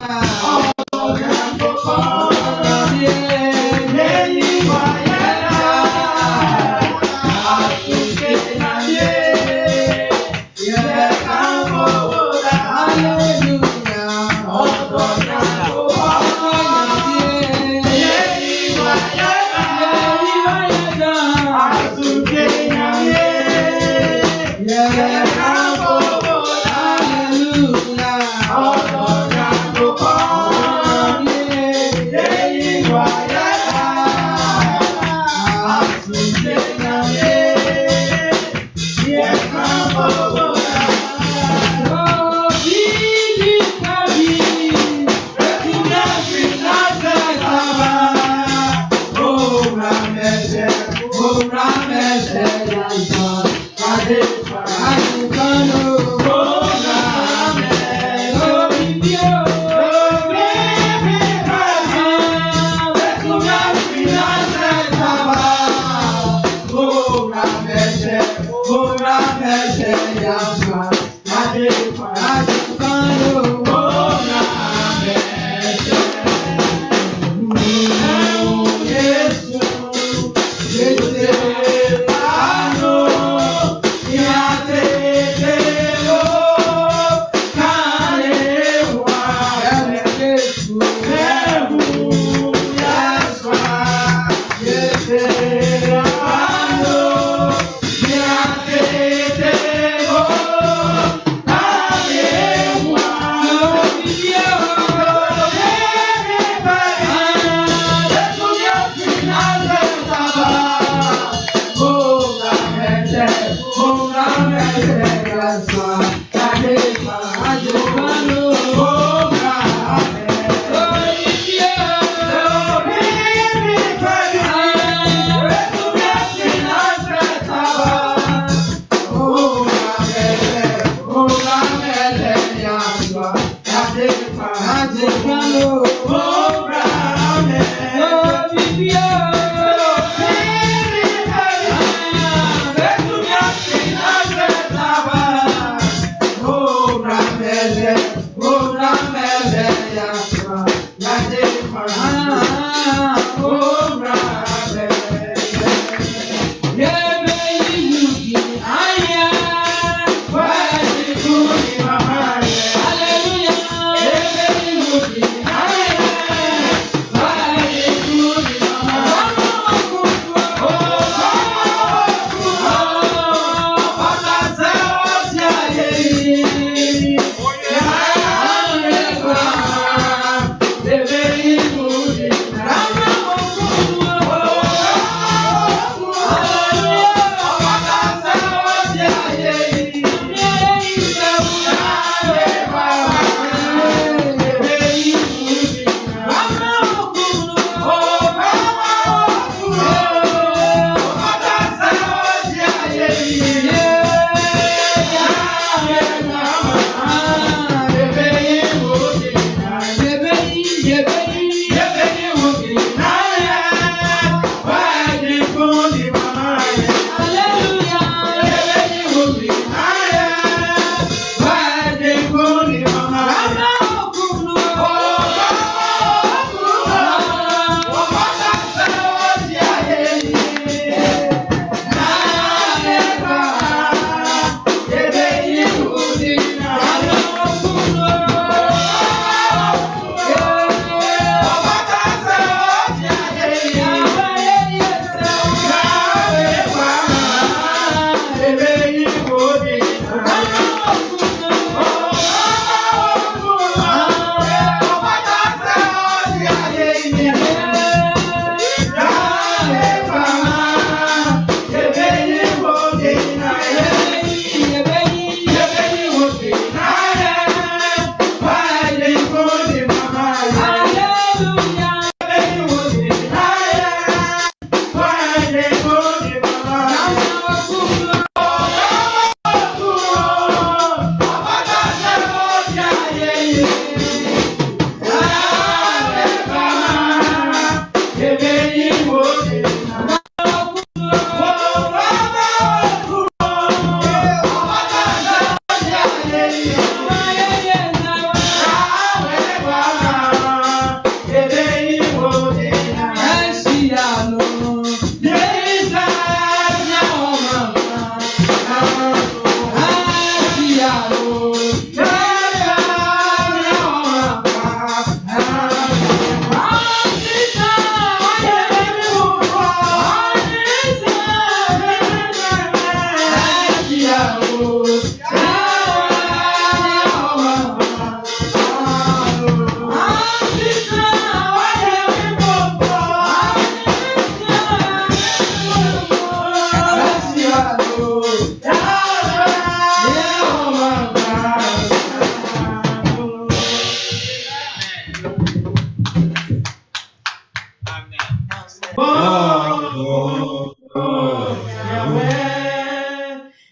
Yeah.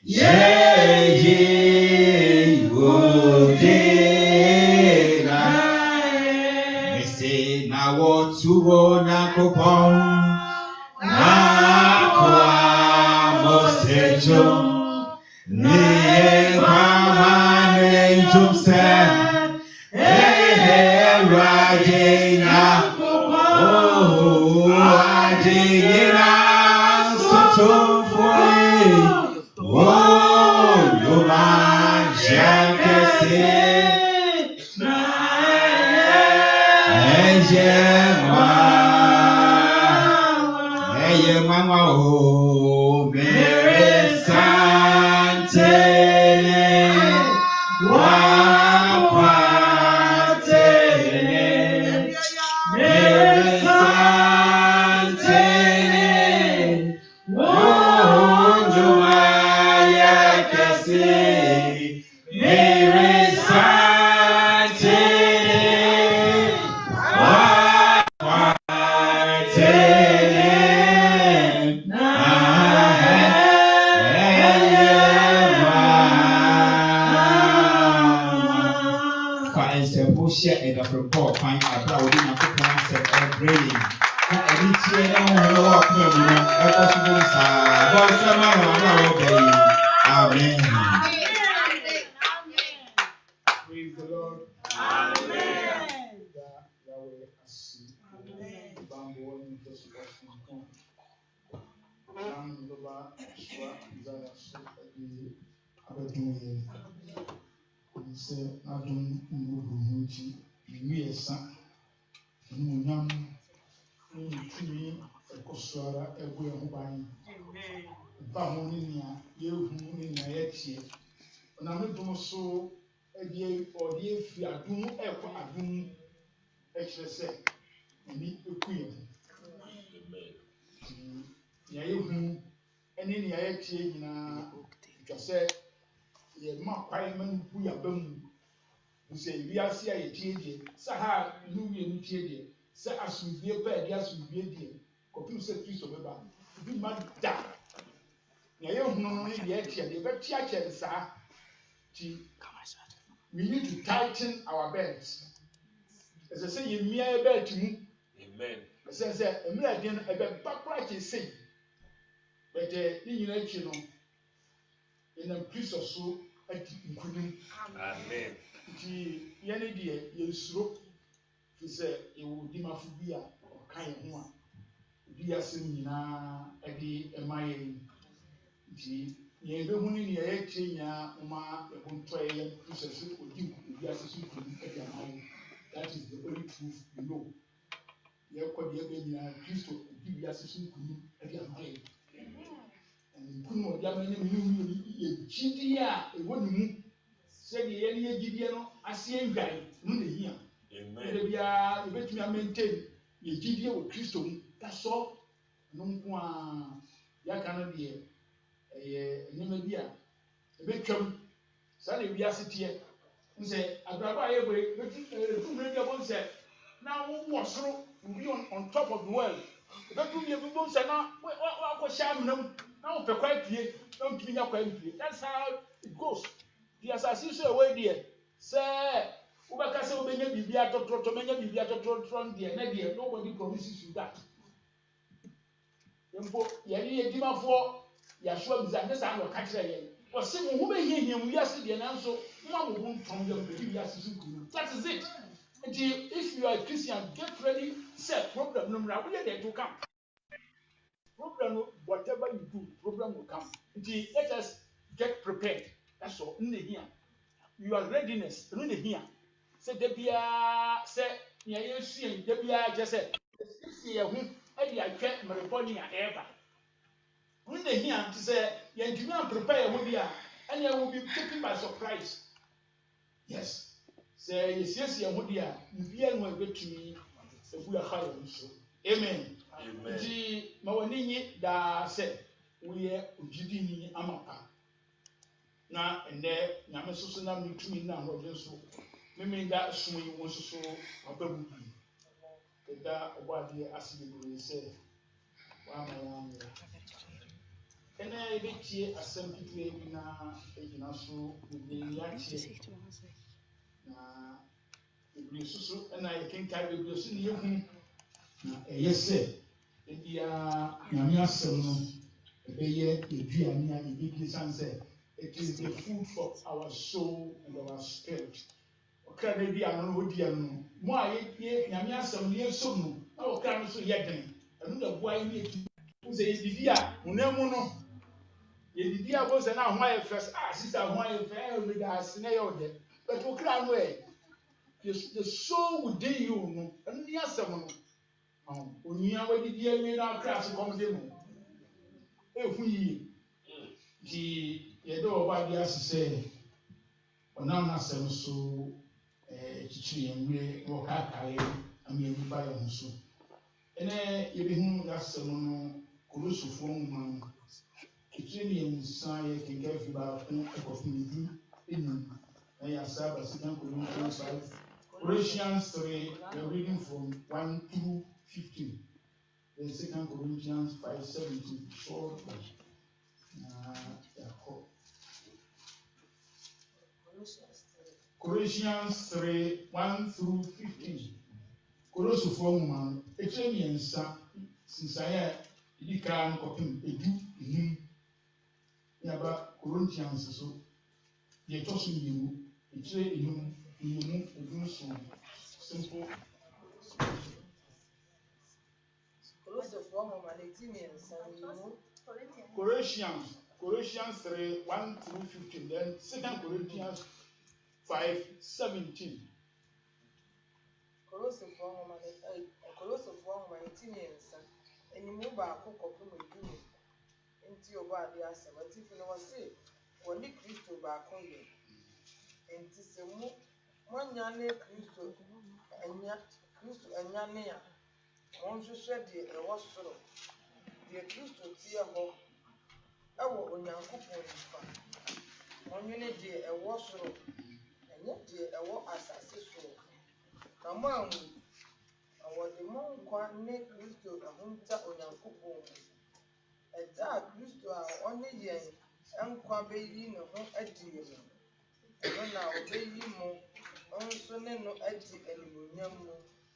Ye Udina Mese na wotuo na kupon na kwa mosejo Niye mama nenjumse Rajina Oh Rajina Sotofoi Oh Yuma Jankese Eye mama oh Mere Sante share and of report find out how we can put on set and grading. And each year, I don't know what Amen. Praise the Lord. Amen. Say I don't know we son Munam Tumi Koswara Ebu Hubani Bamonia Yehuni Nayachi Namadum so a dear or dear Fiadum Equa Adum Express and a queen. Yahu and in Yachi just said, Ye Mark Pieman Buyabum. We say we are see a TJ, Saha, Louis and TJ, say as we be a pair, yes, we be a dear. Computer Christ of Eba, be mad down. Now, you know, the action, the very church, sir. We need to tighten our belts. As I say, you mere bed to me. Amen. As I said, a mere dinner, a bed backward is saying, but you know, in a piece of so, I couldn't. Amen. Yenny dear, you slope. He said, it will demophobia or kind of one. Dear Simina, Eddie, and my ye be huni ni ye chenya uma e bontwa ye process odi ku bi asesu ku e dia mai. That is the only truth you know. Ye ko de be ni Kristo odi bi asesu ku e dia mai. And kunu odi amanya mi ye gidi a e woni mu se de ye ni gidi no ase enwan no na hia. Amen. De bia e betumi a maintain ye gidi e wo Kristo mu. That's all. No nko a ya kana de nyema bi a ebetwam sa na wi asetie nse abraba ayebe betu mre bi abon se na wo soro we on top of the world betu bi bi bon se na wa ko sha amnam na wo pekwa pie na ntumi nya kwa pie. That's how it goes. The assassin so away there say wo be ka se wo benya bibia totroto menya bibia totroto there na there nobody promises you that. Yempo yari edimafo yashua biza nesa ando kakira ye wose mo hu be hiehie mu wiase de nanso mo mo hu ntom de be wiase su kunu. That is it. And if you are a Christian, get ready, set problem no mra we dey to come. Problem, whatever you do, problem will come. Let us get prepared. That's all. In the here, your readiness. In the here, say debia say near you see debia just say see who Eddie I get my body ever. When they hear to say, you do not prepare with you, and you will be taken by surprise. Yes. Say, yes, you would hear, you be able to me if we are high on so. Amen. Amen. Mawanini da said, we are Ujidini Amapa. Now, and there, Namasosana Mitumi now, what you so. Maybe that swing was so a baby. That what the Asibi say. And yɛbɛtie asɛm ketewa bi na ɛgyina so bebree ateɛ na bebree soso ɛna yɛkenkan bebree so ne yɛhu na ɛyɛ sɛ ebiara nyame asɛm no ɛbɛyɛ aduane a yɛbɛdi san sɛ it is the food for our soul and our spirit. Ɔkra na bi ano no odi ano mo a yɛ nyame asɛm no yɛsom no na ɔkra no so yɛ den ɛno na boa yɛ yɛtu sɛ yɛdidi a honam mu no yɛdidi a bɔ sɛ na ho ayɛ fɛ sisa ho ayɛ fɛ ɛmeda ase na yɛ ɔdɛ but ɔkra no the soul within you no ɛno ne asɛm no onua wadidi awie na ɔkra so kɔm de no ɛhu yie nti yɛde ɔba bi ase sɛ ɔnam n'asɛm so kyikyiri yɛn werɛ na ɔkaakaeɛ ama yɛn ba yɛn ho so ɛnɛ yɛbɛhu y'asɛm no Kolosofoɔ nwoma no ɛtiri mmiɛnsa yɛ kenkan fi baako ɛkɔfo du enum na yɛasa aba 2 Corinthians 5 Colossians 3 we are reading from 1 through 15 then 2 Corinthians 5:17 short Colossians 3 1 through 15 Kolosofoɔ nwoma no ɛtiri mmiɛnsa sinsaeɛ idi kan kɔpem edu enum yaba Corinthians so yɛ tɔ so mmienu ɛkyerɛ enum mmienu edu so simple Colossians 3 1 through 15 then 2 Corinthians 5:17 Kolosofoɔ nwoma ne ti mmiɛnsa enimu baako kɔpem edu nti ɔbɔ ade asɛm atifi no wɔse wɔne Kristo baako yɛ nti sɛ moanya ne Kristo anya ne a monhwehwɛ deɛ ɛwɔ soro deɛ Kristo teɛ hɔ ɛwɔ Onyankopɔn nifa monwene deɛ ɛwɔ soro ɛnyɛ deɛ ɛwɔ asase so na moahu wɔde mo nkwa ne Kristo ahomta Onyankopɔn mu ɛda a Kristo a ɔne yɛn nkwa bɛyi ne ho adi mu ɛno na ɔbɛyi mo nso ne no adi animuonyam mu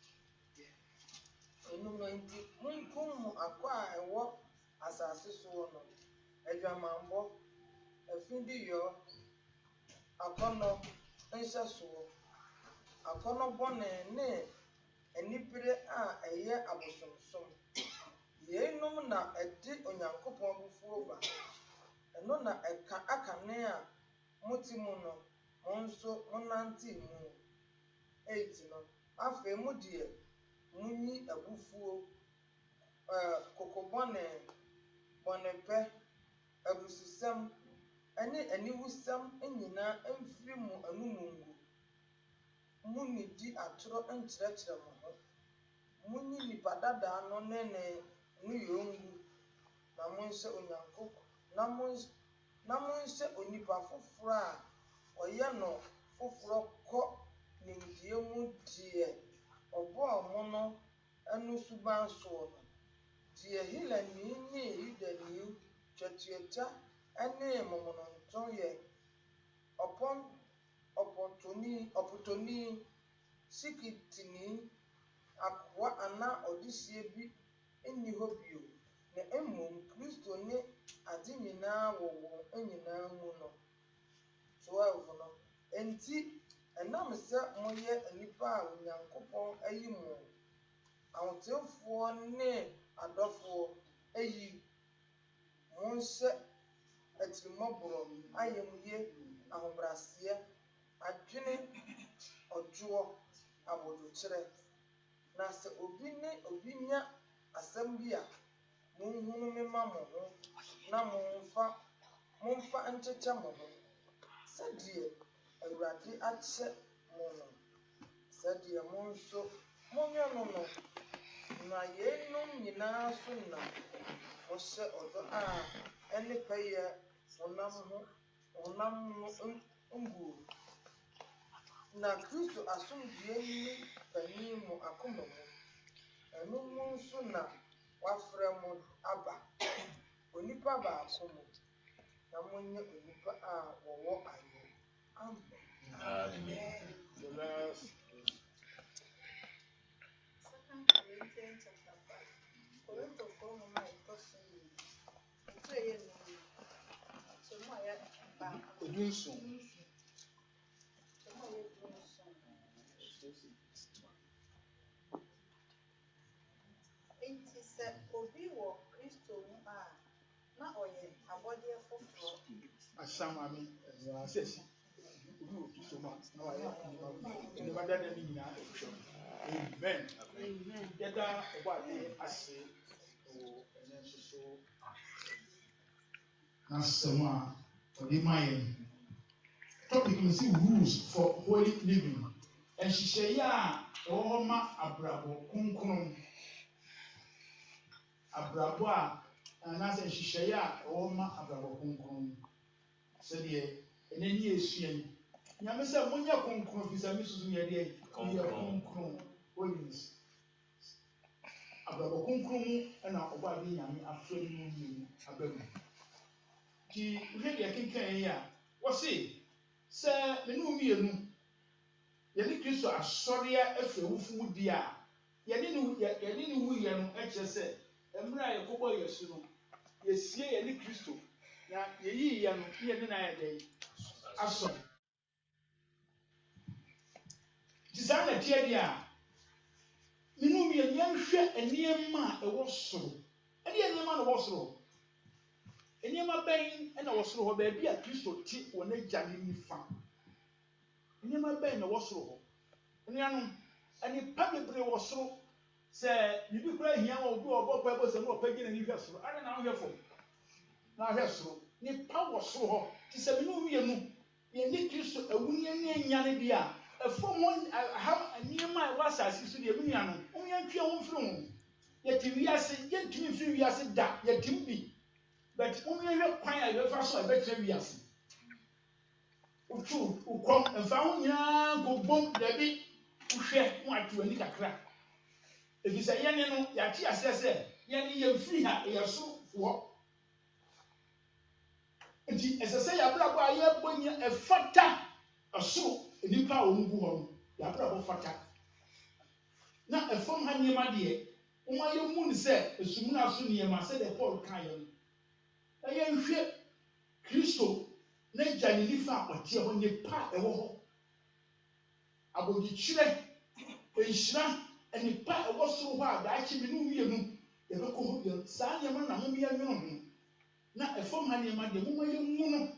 ɛno no nti monkum mo akɔ a ɛwɔ asase so no adwamanbɔ afidiyɔ akɔnnɔ nhyɛsoɔ akɔnnɔ bɔne ne anibere a ɛyɛ abosomsom yeinom na ɛde Onyankopɔn abufuo ba ɛno na ɛka akane a mote mu no mo nso monante mu 8 no afei mo deɛ munyi abufuo kokobɔne bɔnepɛ abususɛm ɛne aniwusɛm nyinaa mfiri mo anumungu munidi atoro nkyerɛkyerɛ mo ho munyi nipa dadaa no ne yongu na monhyɛ Onyankopɔn na monhyɛ onipa foforɔ a ɔyɛ no foforɔ kɔ nimdeɛ mu deɛ ɔbɔɔ mo no ɛno suban soɔ no deɛ Helani ne Yudani twatuatwa ɛne momononto yɛ ɔpɔtɔni sikitini akoa ana ɔdehyɛ bi nni hɔ bio na mmom Kristo ne ade nyinaa wɔ wɔn nyinaa mu no 12 no enti ɛnam sɛ moyɛ nnipa a Onyankopɔn ayi mo ahotefoɔ ne adɔfoɔ ayi monhyɛ atirimɔborɔ ayamye ahobraseɛ adwene ɔdwoɔ abodokyerɛ na sɛ obi nya asɛm bi a monhunu me ma mo ho na momfa nkyekyɛ mo ho sɛdeɛ Awurade akyɛ mo no sɛdeɛ mo nso monyɛ no no na yeinom nyinaa so na mohyɛ ɔdɔ a ɛne pɛyɛ honam no nguo na Kristo asomdwoe ni panin mo akoma mu ɛno mu nso na wafrɛ mo aba onipa baako mu na monyɛ onipa a wɔwɔ ayɛ. Amen. Second Corinthians chapter 5. Korinto for mama itoso yi. Ntu eye ni. So mo ya ba. Odunso. So mo ya dunso. Enti se obi wo Kristo mu a na oye abode foforo. Asamami asesi. Obi wo Kristo mu na wa ya ni ba da ni nyina ehwe. Amen. Amen. Yada obade ase o enenso so asema odi mayen. Topic is rules for holy living. And she say ya ohoma abrabo kunkun. Abrabo a na say she say ya ohoma abrabo kunkun. Said ye eneni esuen. Nyame say munya kunkun fi say misusu ye de kunkun holiness. Abrabo kunkun na oba de nyame afre mu mu abamu. Ki we de kenkan ya wo say menu mienu yɛne Kristo asɔrea afiri awufu di a yɛne ni wu yɛ no ɛkyerɛ sɛ mmerɛ a yɛkɔbɔ Yesu no yɛsie yɛne Kristo na yɛyi yɛ no yɛne na yɛ dɛ asɔ ti saa na tie di a menu mienu yɛnhwɛ nneɛma a ɛwɔ soro ɛne nneɛma na ɛwɔ soro nneɛma bɛn ɛna ɛwɔ soro hɔ baabi a Kristo ti wɔ n'agya ne nifa. Nneɛma bɛn na wɔ soro hɔ nnuanom anipa bebree wɔ soro sɛ bibi kura hia wɔ obi ɔbɔ pa ɛbɔ sɛ no ɔpɛgye n'ani hwɛ soro ara na ahwɛ fam na ahwɛ soro nipa wɔ soro hɔ ti sɛ bi no mmienu yɛne Kristo awuni ani anya ne bi a ɛfɔm hɔ aha nneɛma a ɛwɔ asase so deɛ bi nuanom wɔn yɛntwe wɔn firi ho yɛte wiase yɛntumi mfiri wiase da yɛtim bi but wɔn yɛhwɛ kwan a yɛbɛfa so a yɛbɛtena wiase. Utu ukom mfa ho nyinaa go bom dabi uhwɛ mo atu ani kakra efisɛ yɛne no yɛate asɛ sɛ yɛne yɛmfiri ha yɛso wɔ nti ɛsɛ sɛ yɛabrabɔ a yɛbɔ nya ɛfata ɛsoro nipa a wɔn gu hɔ no yɛabrabɔ fata na ɛfam ha nneɛma deɛ wɔn ayɛ mu ne sɛ esumuna so nneɛma sɛ deɛ Paul kan yɛ no ɛyɛ nhwɛ Kristo na gya ne nifa a ɔte hɔ nipa a ɛwɔ hɔ abɔdikyerɛ nhyira nipa a ɛwɔ soro hɔ a daakye bi no mmienu yɛbɛkɔ hɔ bia saa nneɛma na mo yɛ nwono ho na ɛfam ha nneɛma deɛ mo yɛ mu no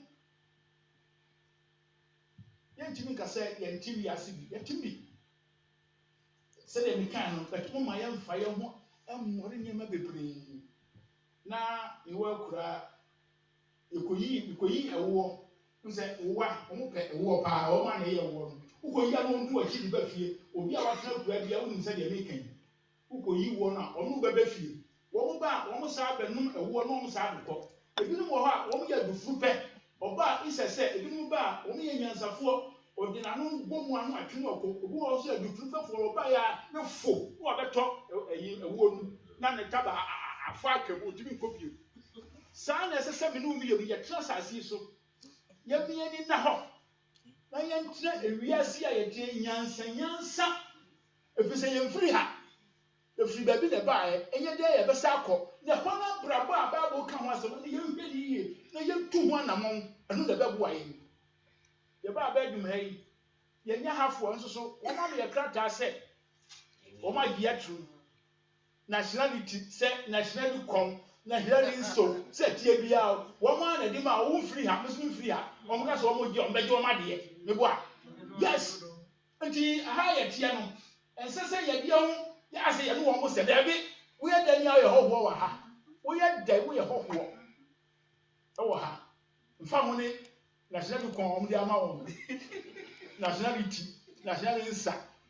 yɛntumi nka sɛ yɛnti wiase bi yɛtim bi sɛdeɛ mekan no bɛt mo ma yɛmfa yɛn ho mmɔre nneɛma bebree na yɛwɔ akura yɛkɔyi ɛwoɔ sɛ wowa wɔn pɛ ɛwoɔ paa wɔn a na ɛyɛ ɛwoɔ no wokɔyi a wɔn nto akyi de ba fie obi a watena kura bia wonim sɛ deɛ mekan wokɔyi woɔ no a ɔno bɛbɛ fie wɔn ba a wɔn saa bɛnum ɛwoɔ na wɔn saa dekɔ ebinom wɔ hɔ a wɔn yɛ adufuru pɛ ɔbaa isɛ sɛ ebinom ba a wɔn yɛ nyansafoɔ ɔde n'ano bɔ mu ano atwe no ɔkɔ obi wɔ nso adufuru pɛfoɔ ɔbaa yɛ a ne fo na ɔbɛtɔ ɛyi ɛwoɔ no na ne taba afɔ atwam otumi nkɔ bio saa na ɛsɛ sɛ mene omi yɛ yɛtena asase so yɛmia ni na hɔ na yɛntena ewiase a yɛde nyansa ɛfiri sɛ yɛmfiri ha ɛfiri baabi na ɛbaeɛ ɛnyɛ dɛ yɛbɛsa akɔ na ɛhɔ no abrabɔ a Bible ka ho asɛm ne yɛnhwɛ ne yie na yɛntu ho anammɔn ɛno na ɛbɛboa yɛn yɛbaa bɛadwum ha yi yɛnyɛ hafoɔ nso so wɔn ama yɛ krataa sɛ wɔn agye aturu nationality sɛ nationality kɔn na hearing so sɛ tie bia wɔn a na di ma wɔn firi ha muslim firi ha wɔn ka sɛ wɔn gye wɔn bɛgye wɔn adeɛ mebo a yes nti aha yɛ tie no ɛnsɛ sɛ yɛde ho yɛ ase yɛne wɔn mo sɛ dɛbi woyɛ dɛ ni ayɛ hɔhoɔ wɔ ha woyɛ dɛ woyɛ hɔhoɔ ɛwɔ ha nfa ho ne nationality kɔn wɔn de ama wɔn nationality nsa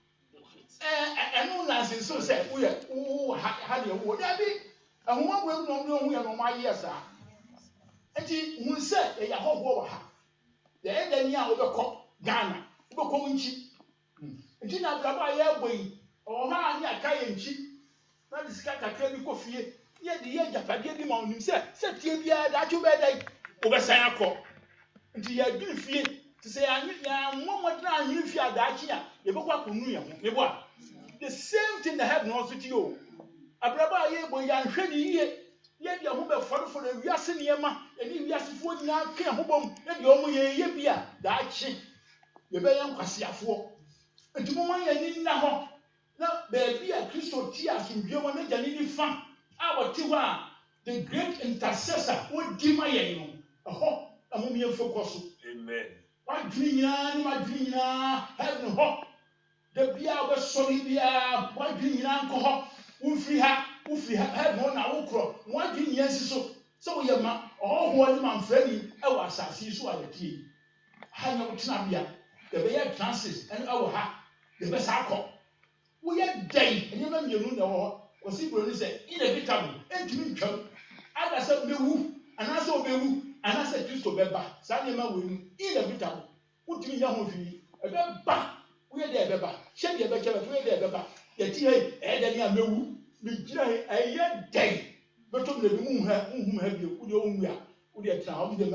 ɛno nansi so sɛ woyɛ wo ha deɛ wo dɛbi ahoma wo emu na ɔmo yɛ na ɔmo ayɛ saa nti hun sɛ ɛyɛ ahɔhoɔ wɔ ha yɛyɛ dɛ ni a wobɛkɔ Ghana wobɛkɔ mo nkyi nti na abrabɔ a yɛbɔ yi ɔwɔ ha a ne aka yɛ nkyi na de sika kakra bi kɔ fie yɛde yɛ agyapadeɛ bi ma ɔnim sɛ tie biara daakye bɛɛ dɛ Obesan akọ. Nti ya dwene fie. Ti say ya mmomodna anyi fie adaachi a ye bekwa kunu ye ho. Mebo a. The same thing that happen also to you. Abraba ye bo ya nhwe ni ye. Ye de ho be for wiase niema. Eni wiase fo nyina ka ho bom. E de omo ye bia daachi. Ye be yan kwasiafo. Nti mo man ye ni na ho. Na baby a Kristo ti asomdwe mo na gane ni fa. A wote ho a the great intercessor wo di ma ye no. Eho amom ye focus. Amen. Wadwini nyina ni madwini nyina heaven ho. The bia we sorry bia wadwini nyina nko ho. Ufiri ha heaven ho na wo kro. Wadwini nyansi so ye ma ho ni manfrani e wa asase so ayetie. Ha nya wotena bia the be transit and e wo ha the be sa akọ. We are day, and you know, was inevitable, and to me, as I said, and I saw and I said, Christo Beba, Sanima will inevitable. Put me down with you, a beba, we are there, Beba, shed your better, we are there, Beba, the tea, and then you know, we try a year day, but to the moon have you, would your own way, would you try with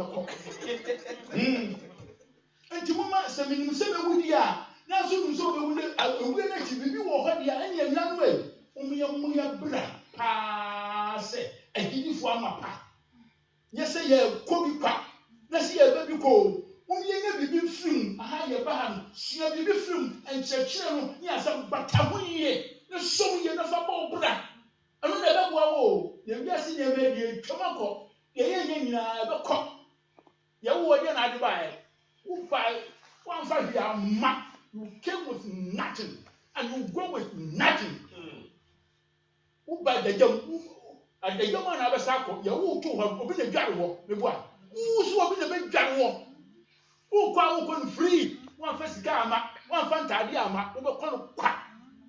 the and to Mama, some in the year. Now, so we will let you be what the any young way. Umuya bra, say, and give you for my pa. Yes, say, Kobe pa. Let's see a baby cold. Umuya be film, a higher ban, she a baby film, and churchill, yes, but Tabuye, the so ye never ball bra. I don't know wow, the yes in your baby, Tomako, the young ever cop. Your word and I buy. Who buy 1 5 year map. You came with nothing, and you go with nothing. Who by the young and the young man have a circle, you will too have opened a jar walk, the boy. Who's open a big jar walk? Who quite open free? One first gamma, one fantadiama, over corner quack.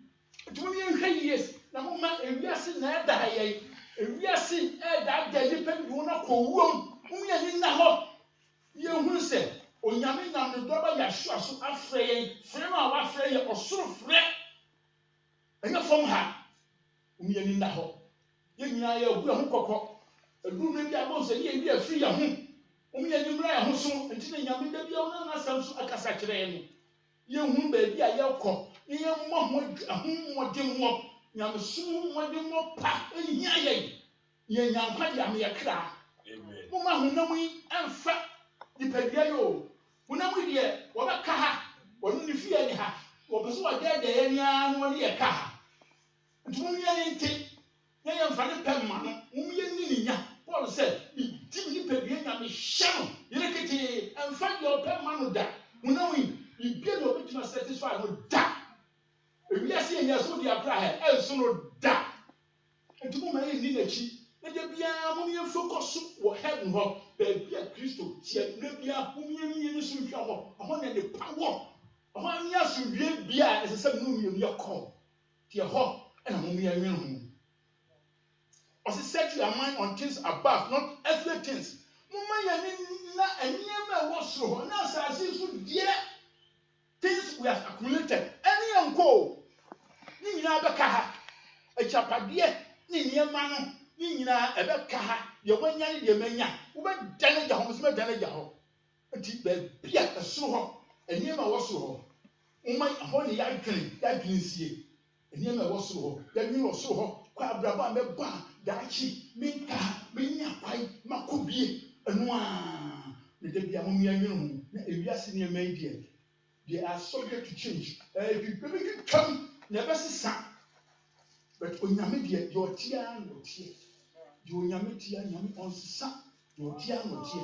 20 years, the moment if we are seen at the high, if we are seen at that day, depend on a cool room, whom you in the hot. You who said, Onyame nam ne doba Yeshua so afrɛ yɛn frɛ no a wafrɛ yɛ ɔsoro frɛ ɛnyɛ fam ha umyɛni na hɔ yɛn nyinaa yɛ obu ho kɔkɔ aduru no bi abɔ sɛ yɛ bi afiri yɛ ho umyɛni mmra yɛ ho so nti ne nyame da bi ɔno na asɛm so akasa kyerɛ yɛn yɛn hu baabi a yɛkɔ yɛn mmɔ ho mmɔdemmɔ nyame so mmɔdemmɔ pa ɛhia yɛn nyankwa de ame yɛ kra moma honam yi ɛmfa nipadua yi o honam yi deɛ wɔbɛka ha wɔno ne fie ne ha wɔpɛ so wɔdɛɛdɛɛ yɛ nea no wɔne yɛ ka ha nti momyɛ ne nte na yɛmfa ne pɛ mma no momyɛ ni ne nya Paul sɛ di nipadua nyame hyɛ no yere ketee ɛmfa deɛ ɔpɛ mma no da honam yi bibia deɛ ɔbɛtumi satisfy no da ewiase yɛ nyɛ so de apra ha ɛnso no da nti moma yɛ ni n'akyi na de biara momyɛ focus wɔ heaven hɔ baabi a Kristo tie na biara momyɛ ne so nhwɛ hɔ ɛhɔ na ne power ɛhɔ ne asomdwie bia ɛsɛ sɛ no mmienu yɛ kɔ tie hɔ ɛna momyɛ nwene ho ɔsɛ set your mind on things above not earthly things moma yɛ ne na nneɛma a ɛwɔ soro hɔ na asase so deɛ things we have accumulated ɛne yɛ nkɔ ne nyinaa bɛka ha akyapadeɛ ne nneɛma no ne nyinaa ɛbɛka ha deɛ wɔanya ne deɛ manya wobɛdane gya hɔ mo sɛ mɛdane gya hɔ nti baabi a ɛsoro hɔ nneɛma ɛwɔ soro hɔ woma hɔ ne yɛadwene nsie nneɛma ɛwɔ soro hɔ yɛadwene wɔ soro hɔ kɔ abrabɔ a mɛbɔ a daakye menka menya kwae makɔ bie ɛno a ne da bia momyɛ nwene ho na ewiase nneɛma yi deɛ they are subject to change bɛbɛtwitwam na ɛbɛsesa but onyame deɛ ɔteɛ a na ɔteɛ deɛ onyame teɛ nyame ɔnsesa deɛ ɔteɛ a na ɔteɛ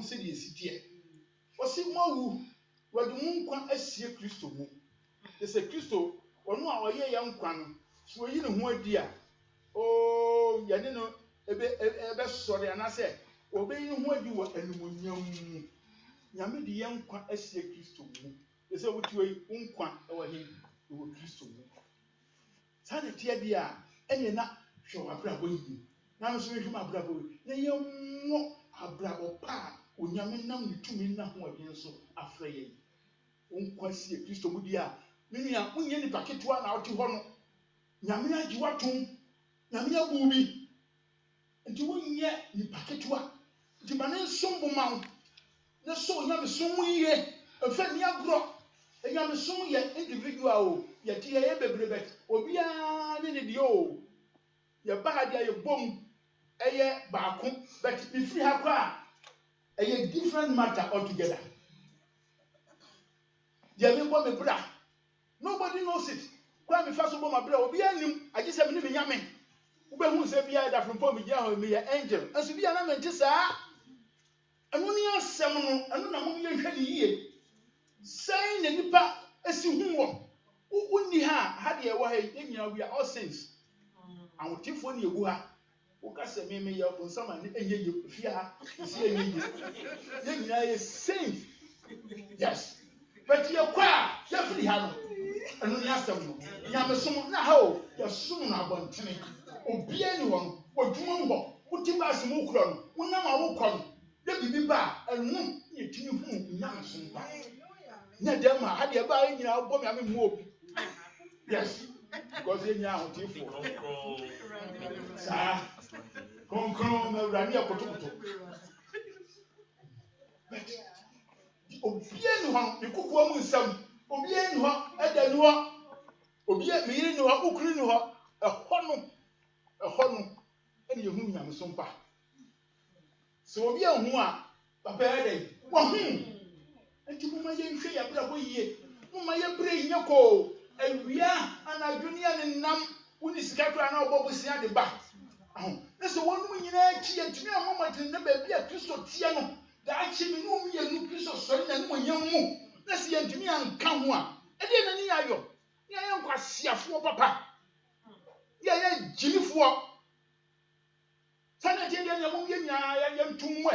se de esitie osi mawu wadu mu nkwa asie Kristo mu ese Kristo onu a oye ye nkwa no so yi ne ho adi a o ya ne no ebe sori anase obe yi ho adi wo animonyam mu nyame de ye nkwa asie Kristo mu ese wotiwe nkwa ewo he wo Kristo mu sane tie dia ene na hwe abrabo yi na no so hwe abrabo na ye mo abrabo pa onyame nam ne tumi na ho adi so afra ye nkwa sie Kristo mu dia menua unye ni paketua na oti ho no nyame agi watom nyame abu bi nti wonye ni paketua nti mane nsombo mawo na so nyame somu ye efa ni agro nyame somu ye individual o ye tie ye bebrebe obi a ne de o ye ba dia ye bom eye baako but if you have a different matter altogether ye be bom bra nobody knows it kwa me fa so bom bra obi anim agi se me ni nyame ube hu se bia da from pom gya ho me ye angel aso bia na mente saa anu ni asem no anu na mo ye hwɛ ni yie sai na nipa esi hu wo unni ha de ɛwɔ ha nyina we are all saints ahotifo ni egu ha wo ka se me ye onsama ni enye ye fi ha esi enye ye nyina ye saint yes but ye kwa ye firi ha no anu ni asem no nyame som na ha o ye som na abontene obi ani won wodwuma mbo wotima asem okura no wonam awokɔ no de bibi ba anu ye tini hu nyame som ba na dem ha de ba nyina wo bom ya me mu obi yes because ye nya ahotifo sa konkron na urani akotokoto obi ani ho ikukuwa mu nsam obi ani ho ada ni ho obi me yiri ni ho ukuri ni ho ɛhɔ no ɛne yehu nyame so mpa so obi ahu a papa ya dai wa hu enti mo ma ye nhwe ya bra bo yie mo ma ye bre nyako awia anadwonia ne nam woni sika kra na obo bosia de ba ahu na so wonu nyina akyi antumi amamagye na ba bia Kristo tie no da akyi me no ye nu Kristo sori na no nyam mu na se antumi anka ho a ede na ni ayo ya ye nkwasiafo papa ya ye jimifo sana tie dia nyam ye nya ya ntumwe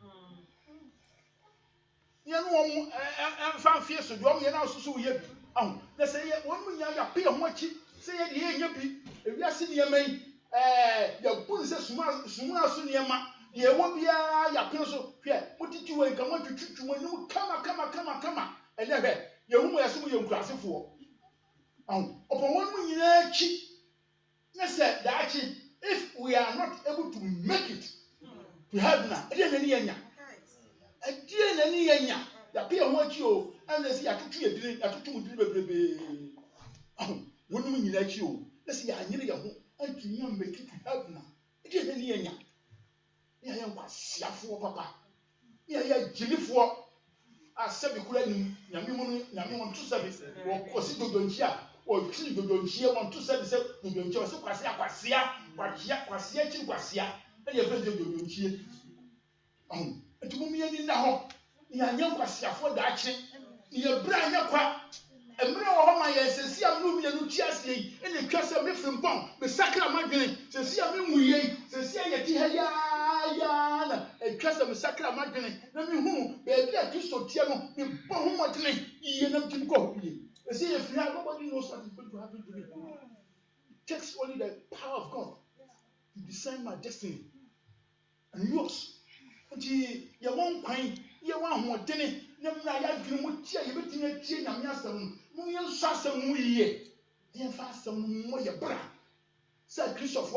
ye no won emfa fie so do ye na susu ye bi ahu na se ye wonu nya ya pe ho akyi se ye de ye nya bi ewiase ne yemai ya bun se suma so ne yema ye wo bia ya pe so hwe motiti we nka motwitwu wonu kama ene hwe ye hu mo ya so ye nkurasefo ahu opon wonu nyina akyi na se da akyi if we are not able to make it to heaven ade na ni yenya ade na ni yenya ya pe ho akyi o ana se ya tutu mu diri bebrebe wonu nyina akyi o na se ya anyere ya ho antumi am make it to heaven ade na ni yenya ya yankwa siafo papa ya jilifo asabi kula ni nyame mo to sabi wo kosi dodonchi a o tiri dodonchi e mo to sabi se dodonchi o se kwasia chiri kwasia e ye fe dodonchi ntumi mi ni na ho ya nyankwa siafo da achi ye bra nya kwa emre wo ho ma ye sesi am no mi nu ti asie yi e ne twa se me frimpon me sakra madwene sesi am mu yi sesi ye ti ha ya na e twa se me sakra madwene na mi hu be bia Kristo tie no me bo ho modwene iye na tim ko ho yi sesi ye fi ha nobody knows what is going to happen to me. It takes only the power of God to design my destiny and yours. Nti ye won kwan ye wa hodene na mra ya dwene mu tie ye betime tie nyame asem mu ye nso asem mu yiye ye fa asem mu ye bra sa Christopher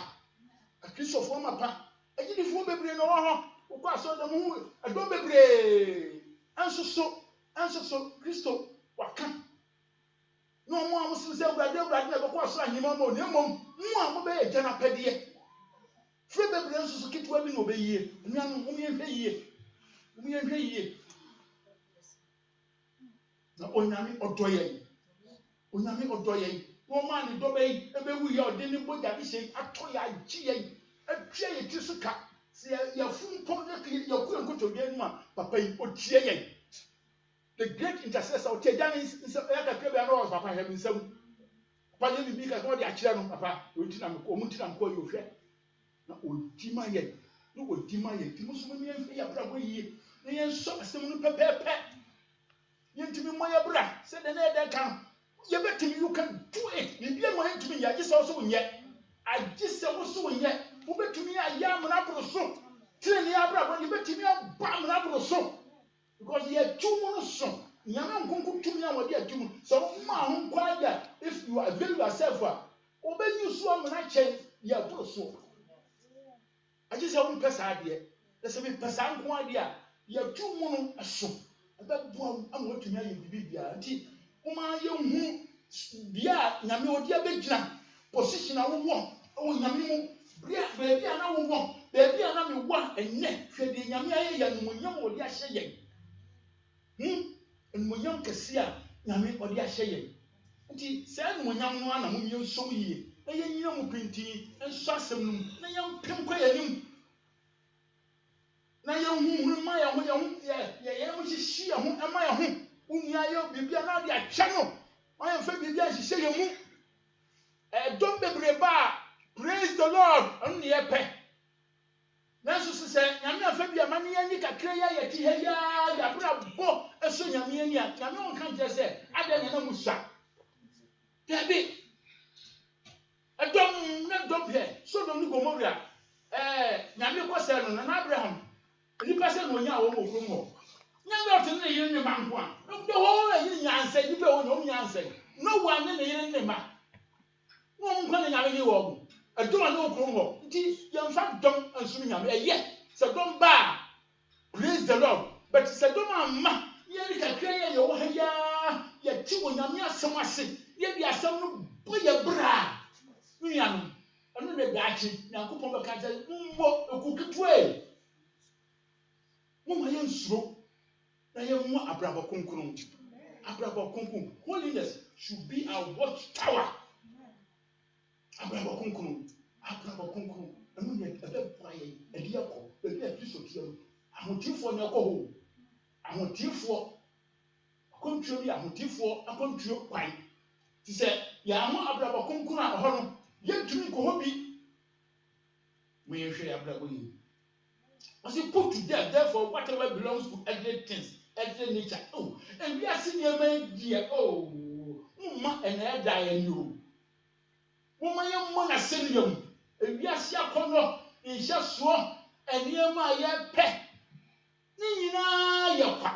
amapa agidi fu bebre no ho ukọ aso da mu adom bebre anso so Kristo waka no mo amusim se urade na beko aso ahima mo ne mom mu a mo be ye jana pede fre bebre anso so kitwa bi no be yie nuanu mo ye hwe yie na onyame odoye no man ni dobe ebe wu ye ode ni boja bi se ato ya ji ye atwa ye ti suka See, your full public, your queen go to get one, Papa, Otie. The great intercessor, Otie, is a Papa, having some. Papa, you be a body, Papa, Mutinam call you fair. No, Tima yet. No, Tima yet. Timus, me and Bravo ye. They are so some pepper. You to be my bra, said the net that can. You bet me you can do it. You be my to me, I just also yet. I just also yet. Who bet to me a yam and apple soup. Tell me, Abra, when you bet me a bam and apple soup. Because he had 2 months soon. Yaman won't to me what they are doing. So, man, quiet. If you avail yourself, obey you so when I change your apple soup. I just have one person idea. There's a bit person idea. You have 2 months a soup. That boy, I'm going to marry you, baby. Uma young, dear, Namio, dear Benjamin, position I will want. Oh, Namio, baby, I will want. Baby, I know one and neck, said the Yamia and Munyam or the Ashayan. And Munyam Cassia, Yami or the Ashayan. And he said, Munyam one among you so ye, a young printing and Sassam, a young Pimquay. Na young whom my own, yeah, which is she, whom am I home? Unyayo, Bibia, now the channel. I am afraid Bibia, she say, you don't be brave. Praise the Lord. Only a pet. Nancy said, I'm not afraid your money and you can clear your tea. Ya bravo, a son of me, and Yaman can't just say, I don't know Musa. Debbie, I don't hear. So don't go more. Yami was selling an Abraham. You pass it when you are over. Now, to the union man one. The whole union said, you don't know answer. No one in the union man. No one can have you all. I don't know Congo. It is young fat dumb and swimming. Yet, so don't bar. Praise the Lord. But it's a dumb man. You can clear your hair. Yet, 2 when you're so much. Yet, you are some boy a bra. Miriam, another battery. Now, Kupoma can't tell a cook way. Mama, slow. I am more Abraham Kunkum. Abraham Kunkum. Holiness should be our watchtower. Abraham Kunkum. Abraham Kunkum. I mean, a bit quiet, a dear call, a dear piece of you. I want you for your call. I want you for a country, I want you for a country of pine. She said, Yama Abraham Kunkum at home, yet to me, Kohobi. May you share Abraham. As you put to death, therefore, whatever belongs to earthly things, earthly nature. Oh, and we are seeing a man, dear. Oh, Mama and I die in you. Woman, young man, send you. And we are seeing a corner in just swamp and near my pet. Nina, your quack.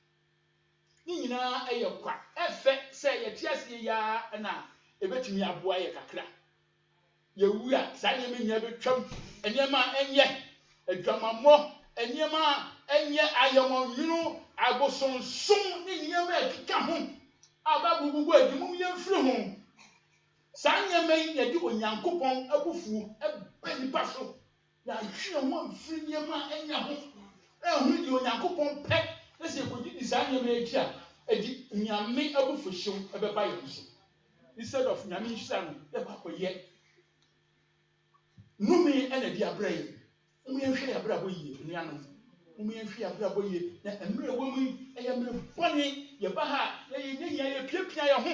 Nina, your quack. Effect, say a tears ya, and now, a bet me a boy a crack. You are signing me never trump, and your man, and yet. A drama more, and Yama, and yet I am on you. I was so soon in your way to come home. About who were the moon flew home. Sanya may a do a young coupon, a buffoo, a penny bustle. Now, you want free Yama and your home. I'll read you a young coupon pet. Let's say, would you design your nature? A Yami a buffoo show of a bios. Instead of Yami son, the papa yet. No me and a dear brave. We are here, bravo, Niano. We are here, bravo, and mere woman, I am funny, your baha, a clip near your home.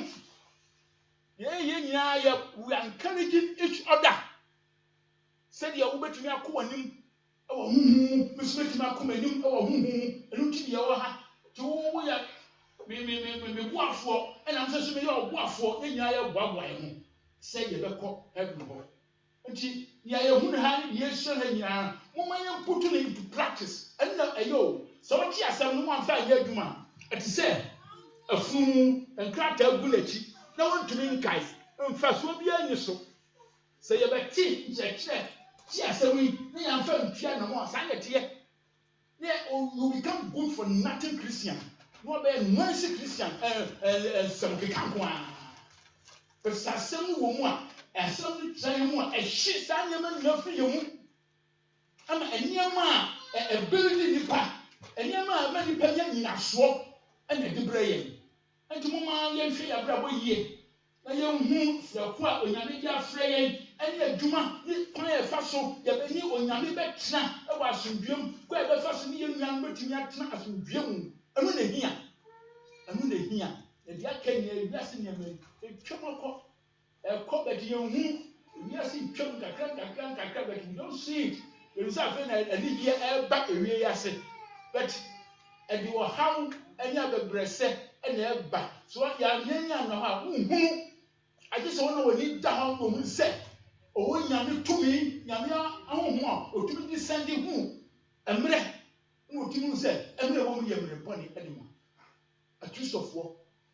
Yea, we are encouraging each other. Said your Uber to me, a coin, oh, Miss Macumanum, oh, and looking your ha, to me, what for, and I'm just me your what for, and I am Wabway. Say you better call heaven. Nti ya ehun ha ye hye nyina moma ye put it into practice and na ayo so what ya sam no amfa ye adwuma ati se afunu enkrata gulachi na wontumi nkai mfa so bia nyi so se ye beti nchekire ti asemi na ya mfa ntwa na mo san ye tie ne you become good for nothing Christian no be noisy Christian some kekanko a but sasem wo mu a and some time more a shit Sanyaman no free you. I'm a Yama, a building nipa, and Yama, many penny in a swap and a debrain. And to Mamma, you feel a bravo ye. na yɛnhu frɛko a onyame de afrɛ yɛn ɛne adwuma ne kwan a ɛfa so yɛbɛne onyame bɛtena ɛwɔ asomdwam kwan a ɛbɛfa so ne yɛn nuanom bɛtumi atena asomdwa mu ɛno na hia yɛde aka nyɛ wiase nneɛma ɛtwam ɛkɔ bɛte yɛnhu wiase twam kakra but we don't see it yɛnsa afei na anigyeɛ ɛreba ewie ase but ɛde wɔ haw ɛne abɛbrɛsɛ ɛna ɛba so yɛanyanya no hɔ a wohunu agye sɛ wɔn a wɔni da hɔ wɔn sɛ ɔwɔ nyame tumi nyame ahoho a otumi de sɛnde hu mmerɛ na otumi sɛ mmerɛ wɔn yɛ mmerɛ bɔne ɛde mu akristofoɔ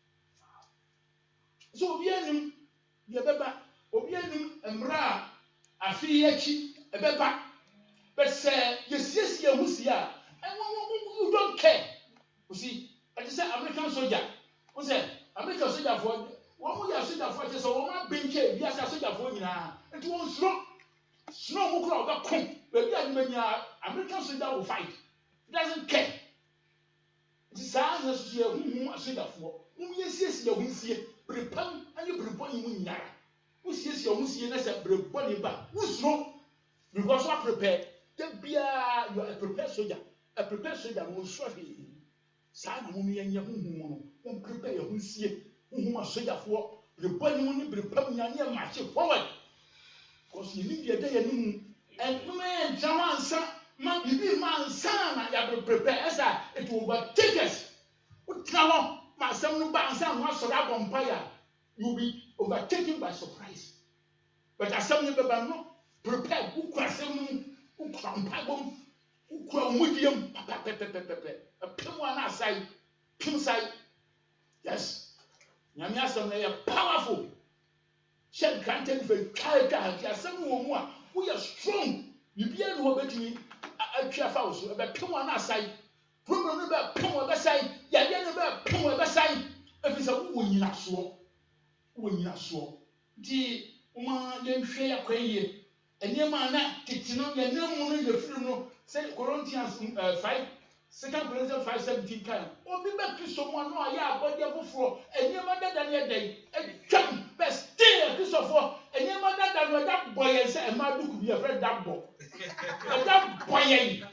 so obi anim deɛ ɛbɛba obi anim mmerɛ a afe yi akyi ɛbɛba but sɛ yɛsiesie ho si a you don't care you see ɛte sɛ American soldier wɔn sɛ American sojafoɔ wɔn yɛ asogyafoɔ kyɛ sɛ wɔn abɛnkyɛ ebi ase asogyafoɔ nyinaa nti wɔn suro wɔn kura ɔbɛko baabi a nyuma nyinaa American soldier will fight he doesn't care nti saa na soso yɛ huhu asogyafoɔ wɔn yɛ siesie wɔn sie berepam ɛne berebɔ ne mu nyinara wɔn siesie wɔn sie na sɛ berebɔ ne ba wɔn suro because wɔn prepare debia you are a prepared soldier wɔn suro hwee saa na wɔn yɛ nyɛ huhu no wɔn prepare yɛ ho sie. Who are sojafoɔ berebɔ ne mu ne berepam nyane yɛ march forward because you need the day and man jamansa man bibi man sana ya be prepare esa it will overtake us utna ho ma asɛm no ba ansa no asɔre abɔmpaya you will be overtaken by surprise but asɛm no bɛba no prepare ukura asɛm no ukura mpabom ukura omudiem pepepepepepe apem wa na asai pim sai yes nyame asɛm no yɛ powerful hyɛ granted for twa nti asɛm no wɔ mu a woyɛ strong bibia no wɔbɛtumi atwa fa wo so ɛbɛpem wa na asai problem no bɛpem wa bɛsai yadeɛ no bɛpem wa bɛsai ɛfiri sɛ wowɔ nyinasoɔ nti woma yɛnhwɛ yɛ kwan yie nneɛma na tete no yɛnam mu no yɛfiri no sɛ Corinthians 5 2 Corinthians 5:17 kan obi bɛ Kristo mu ano a yɛ abɔdeɛ foforɔ nneɛma dada no yɛ dɛn atwam bɛ still Kristofoɔ nneɛma dada no ɛda bɔ yɛn sɛ ɛma duku bi yɛfrɛ da bɔ ɛda bɔ yɛn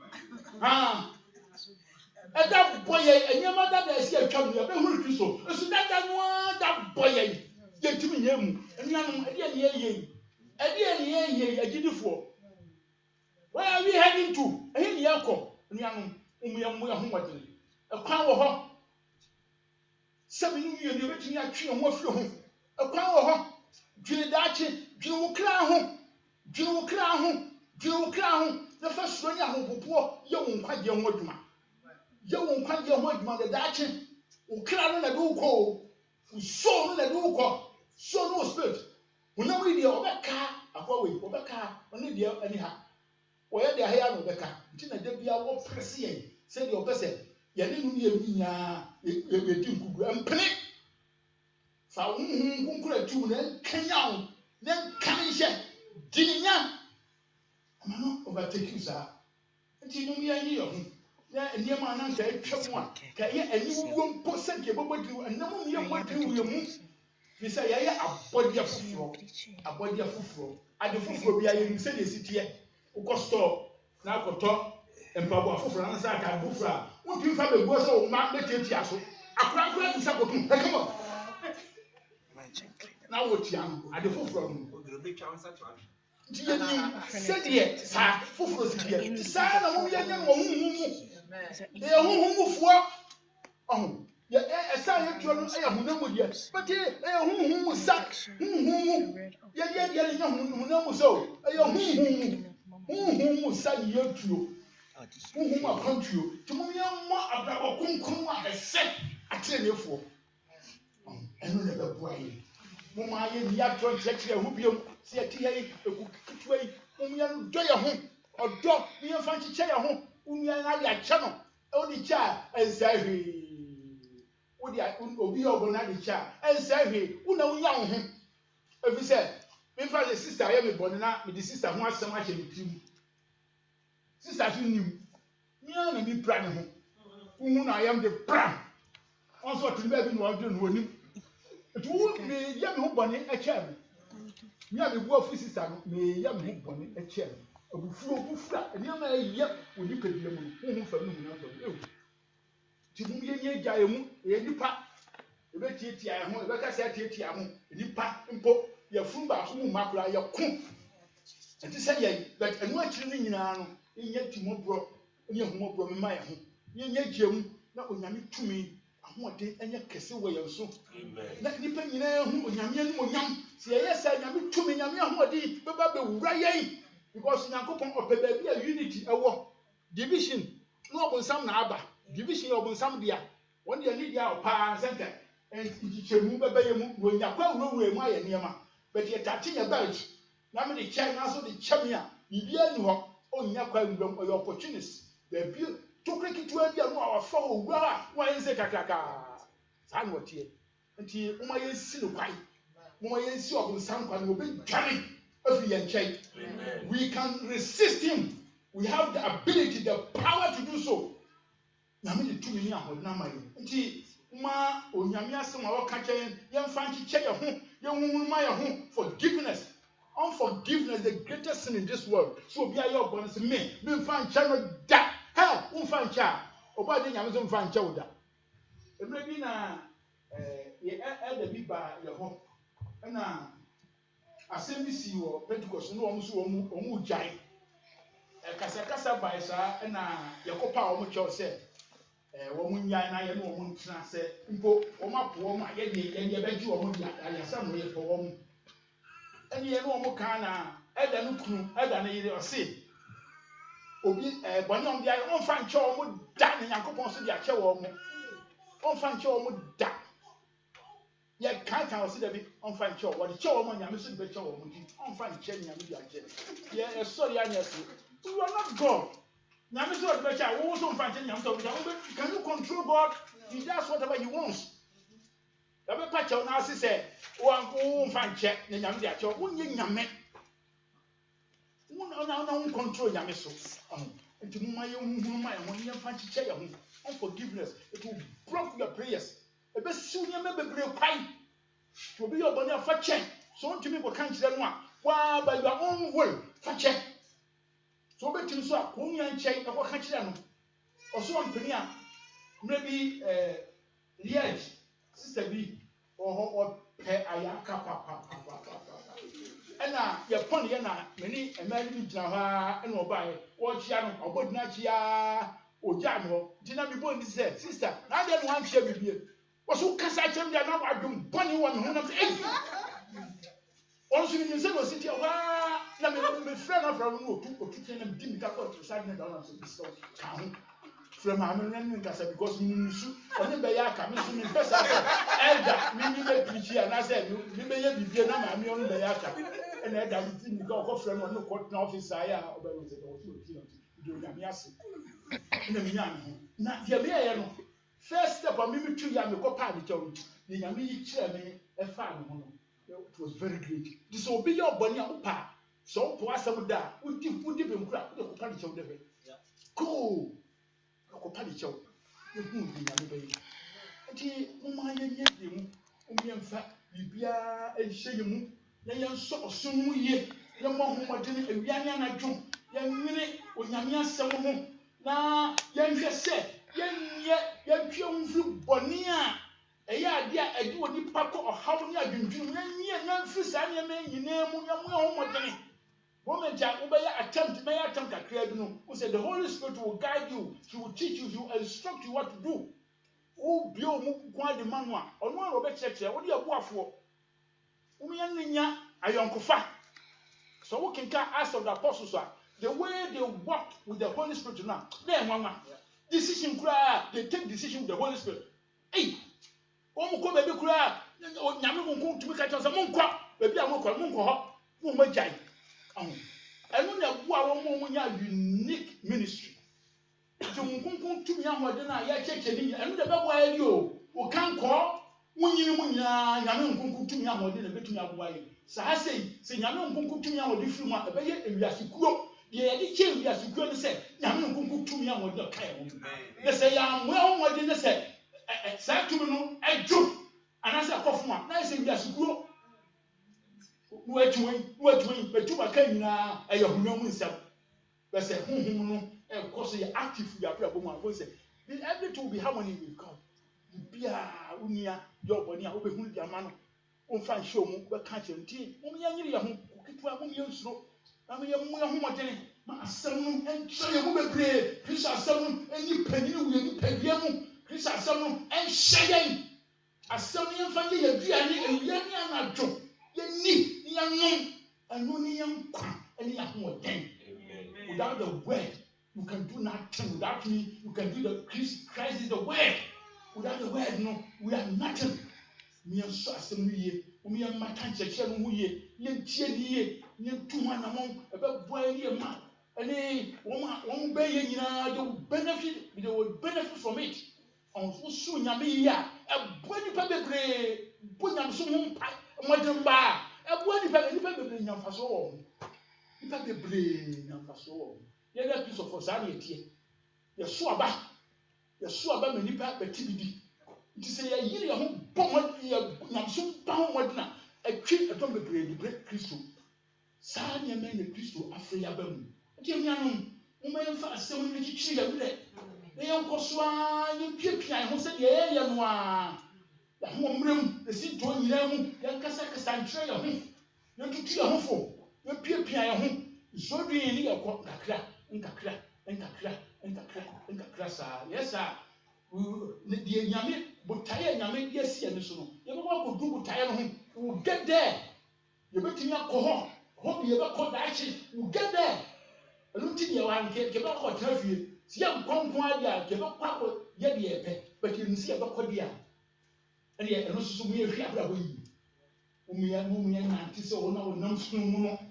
ɛda bɔ yɛn nneɛma dada ɛsi atwam no yɛbɛhuru Kristo esu dada no da bɔ yɛn yɛntumi nyɛ mu nnuanom ɛdeɛ ne yɛyɛ agyidifoɔ where are we heading to ɛhe ne yɛkɔ nnuanom umuya ho wadene ɛkwan wɔ hɔ sɛbi no yɛ ne bɛtumi atwe ho afiri ho ɛkwan wɔ hɔ dwene daakye dwene wo kra ho na fa suro ne ahopopoɔ yɛ wo nkwagye ho adwuma de daakye wo kra no na de wo kɔ wo soul no na de wo kɔ soul no spirit honam yi deɛ ɔbɛka akɔ wei ɔbɛka ɔne deɛ ani ha wɔyɛ de ahaya no bɛka nti na da bia wɔ prɛse yɛn sɛdeɛ ɔpɛ sɛ yɛne no yɛ nyinaa yɛdi nkugu mpene fa wo nkura tu na nkanya wo na nkane hyɛ dininya ama no overtake you saa nti no yɛnyi yɛ ho na nneɛma na nka atwa mu a ka yɛ ani wuo mpo sɛdeɛ bɔbɔdiri ɛnam mu yɛ mmɔdiri wo yɛ mu fi sɛ yɛyɛ abɔdeɛ foforɔ ade foforɔ bi a yɛnim sɛdeɛ si teɛ wokɔ store na akɔtɔ mpaboa foforɔ na nsa aka foforɔ a wotumi fa bɛguo sɛ wo ma bɛtiatia so akorakora ti sɛ kɔtum ɛkama na wotia no ade foforɔ no nti yɛnim sɛdeɛ saa foforɔ si teɛ nti saa na mo yɛnyɛ no wɔ honhom mu ɛyɛ honhom mufoɔ ɔho ɛsa yɛtuo no ɛyɛ honam mu deɛ bɛte ɛyɛ honhom mu sa honhom mu yɛdeɛ deɛ ne nyɛ honam mu sɛ o ɛyɛ honhom mu sa ne yɛtuo honhom akwantuo nti mo yɛmmɔ abrabɔ kronkron a ɛsɛ atenefoɔ ɛno na bɛboa yɛ mo ma yɛ ni atɔ nkyerɛkyerɛ ho biom sɛ yɛte yɛ ɛku ketewa yi mo yɛ dɔ yɛ ho ɔdɔ ne yɛmfa nkyekyɛ yɛ ho wonua no ade akyɛ no wode kyɛ a ɛnsaa hwee wode obi a ɔbɔ no ade kyɛ a ɛnsaa hwee wona wonya wo ho ɛfiri sɛ memfa sɛ sister yɛ me bɔne na mede sister ho asɛm ahyɛ me tirim sister so nim mea na mi pra ne ho wohu na ayɛm de pra ɔnso ɔtene baabi na ɔdwe no wɔnim To me, young bonnet a chairman. Yam the wolf is me young bonnet a chairman. A buffalo, and young man, yep, will you pay the woman for me out of you. To whom ye giant, any part. The Betty, I want the Becca said, any part and pop your fumba whom macra your coon. And to say that and what you mean now, in yet to more bro, and your more bro, my home. Yet, Jim, not when you to me. I want it and your kiss away so. Let me pay you know who Yamian, say, yes, I am to me, Yamian, what did Baba Ryan because Nakopon of baby a unity, a war division, no on some naba, division of some dear. One year need your power center and you move a bay when you quite know where my Yama, but you're touching a badge. Now the China also the Chamia, you know, on your quite or your opportunities. The view. To click it to our foe, why is it a caca? San what ye? Until my sin of quite. My is your someone will be coming of the chain. We can resist him. We have the ability, the power to do so. Namely, 2 million or Namay. Until Ma or Yamia, some of our catching, young Fancy Chair home, young Maya home, forgiveness. Unforgiveness, the greatest sin in this world. So be your bonus, me, find channel that. Ha! Find child. Oba de nyame so find child da. Emre bi na ye the bi ba ye ho. Na assembly si wo Pentecost no omo so omo jai. Kasa ba isa na ye kopa omo cho se wo mu nyai na ye no omo ntena se mpo omo apo omo aye ye be ji omo dia ya sam ye fo omo. Eni ye no omo kan na eda no kunu eda na yire o se obi bonom dia on fan che omo da na yakopon so dia che wo omo on fan che omo da ye kan o se da bi on fan che wo de che omo nyame so be che wo omo di on fan che nyame dia che ye sorry anya so you are not God nyame so de be che wo so fan che nyame so be can you control God? He does whatever he wants. Da be pa che o na se wo fan che na nyame dia che wo nye nyame no control yame so into unforgiveness. It will block your prayers. A best soon you may be quite to be your bonnet for check. So to me, what can't you know? Why by your own will for check. So bet you so only and check what can't you know? Or so on Penia, maybe Liege, Sister B, or Pay Ayaka Papa. And your pony and many American Java and Obai, or Chiano, or Bodnachia, or Jamo, Dinami Bondi said, Sister, I don't want to be here. Was who can I tell you now? I don't bunny 108. Also, in the same city, let me friend of our room to train them difficult to sign down to this town. From American Casa because Musu, only by Yaka, Miss Professor Elder, Mimi Pichi, and I said, you may be Vietnam, I'm only by Yaka. And I didn't go from one court office. I was doing a mias in the Miami. Not the American. First step on me 2 years ago, party told the Yami chairman a farm. It was very great. Disobey your bonny pa. So, for us, some da would give him crap. The party told them. Go. Party show. You won't be a baby. And he, my young, in fact, you be a shame. Yan so soon ye, your mom was doing a young and jump, young minute or Yamia some home. Now, young just said, young young Bonia, a yard, a do a deep paco or how many are you doing? Young fish, I am you name young woman. Woman Jack, may attempt at creating who said the Holy Spirit will guide you, He will teach you, He will instruct you what to do. Oh, Bio Mukwa de Manua, or one of the church, what do you have for? So we can ask of the apostles the way they walk with the Holy Spirit now. Then one decision cry, they take decision with the Holy Spirit. Hey, Omuko baby cry, Yamu to make a chance of Munko, baby Amuko, Mumajai. And when you are a unique ministry, to Munko to me, I check and the way you can't call. Munya nyame nkunku tumi amode na betumi aboaye sa sei se nyame nkunku tumi amode firu ma ebeye ewiasekuo de ye de che ewiasekuo ne se nyame nkunku tumi amode na kai ho ne se ya amwe amode ne se sa tumi no eju anase akɔfoma na ɛsɛ wiaseguro nuadwuma bɛtuma ka nyinaa ɛyɛ honam nsɛm bɛsɛ honhom no ɛkɔ so yɛ active yɛ abrabɔ mu a wɔn sɛ everything will be harmony with God bia unia yɛ ɔbɔne a wobɛhunu di ama no womfa nhyɛ mu bɛka kyerɛ nti mom yɛnyere yɛ ho ketewa mom yɛnsuro na mo yɛ ho mmɔdene ma asɛm no ɛnkyerɛ yɛ mu bebree kristo asɛm no ɛni panyin wɔ yɛ nipadua mu kristo asɛm no ɛnhyɛ yɛn asɛm no yɛmfa yɛ yɛduane awia ne anadwo yɛni ne yɛnom ɛno ne yɛnkwa ɛne yɛahoɔden without the word you can do nothing. Without me you can do the Christ is the word. Without the word no we are nothing. Me and so asɛm no yie me and my kan kyerɛkyerɛ no ho yie yɛntie ne yie yɛntu ho anamɔn ɛbɛboa yɛ ma ɛne wɔn bɛyɛ nyinaa they will benefit from it. Ɔnso so nyame yie a ɛboa nipa bebree bo nyame so ho mpa mmɔden baa ɛboa nipa bebree nyamfaso wɔ ho nipa bebree nyamfaso wɔ ho yɛda kristo fo saa ne yɛtie yɛso aba ma nipa bɛti bi di nti sɛ yɛyere yɛ ho bɔ mmɔden nyamso ba ho mmɔden a ɛtwi ɛtɔn bebree de brɛ kristo saa nneɛma na kristo afei aba mu nti enuanom moma yɛmfa asɛm no akyikyiri yɛ werɛ na yɛnkɔ so a yɛpiapia yɛn ho sɛdeɛ yɛyɛ no a yɛho mmerɛ mu ɛsi ntɔn nyinaa mu yɛnkasakasa nkyerɛ yɛn ho yɛntutu yɛn ho fo yɛpiapia yɛn ho nsɔdwen ne yɛkɔ nkakra saa yɛsa deɛ nyame botaeɛ nyame yɛsi yɛn so no yɛbɛkɔ akɔdu botaeɛ no ho we will get there yɛbɛtumi akɔ hɔ de yɛbɛkɔ daakye we will get there ɛno nti deɛ wanke yɛbɛkɔ tena fie si yɛ nkɔnkɔn adi a yɛbɛkɔ akɔ yɛde yɛpɛ but yɛn si yɛbɛkɔ di a ɛne ɛno nso so mu yɛ hwi abrabɔ yi mu yɛ nante sɛ wɔn a wɔnam sunu mu no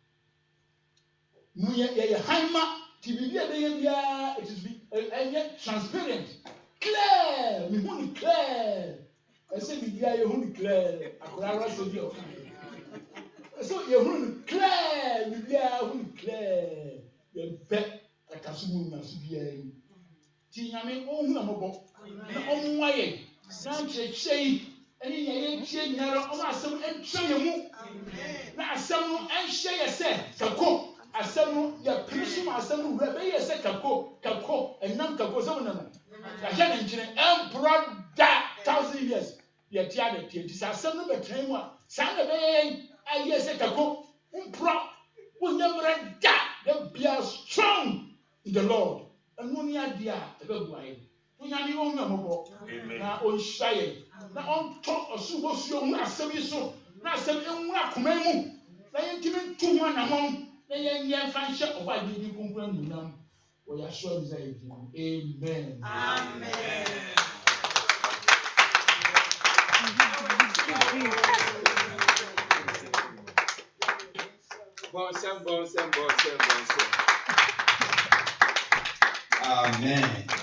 mu yɛ hanma ti biribi a bɛyɛ biara it is ɛyɛ transparent clear mi hu ni clear ɛsɛ biribi a yɛ hu ni clear akɔla ara sɛ bi ɔka ɛsɛ yɛ hu ni clear biribi a hu ni clear yɛ bɛ kakaso mu na so biara yi ti nyame ɔhu na mɔbɔ na ɔmo ayɛ na nkyerɛkyerɛ yi ɛne yɛ yɛntie nyinara ɔmo asɛm ɛntwɛ yɛ mu na asɛm no ɛnhyɛ yɛ sɛ kako asɛm no yɛ pere so ma asɛm no wura bɛyɛ sɛ kako ɛnam kako sɛ mo nam yɛahwɛ ne nkyene ɛmpora da 1000 years yɛte adatie nti sɛ asɛm no bɛtena mu a saa na bɛyɛ yɛn ayɛ sɛ kako mpora wonyɛ mmerɛ da be strong in the Lord ɛno ne adeɛ a ɛbɛboa yɛn onyame ɔhu na mɔbɔ na ɔnhyira yɛn na ɔntɔ ɔsobɔsuo hu asɛm yi so na asɛm ɛnwu akoma mu na yɛntumi nto ho anamɔn na yɛnyɛ mfa nhyɛ ɔba adeɛ bi kunkun anuonyam wɔ yɛasoa bisa yɛ din amen. Amen.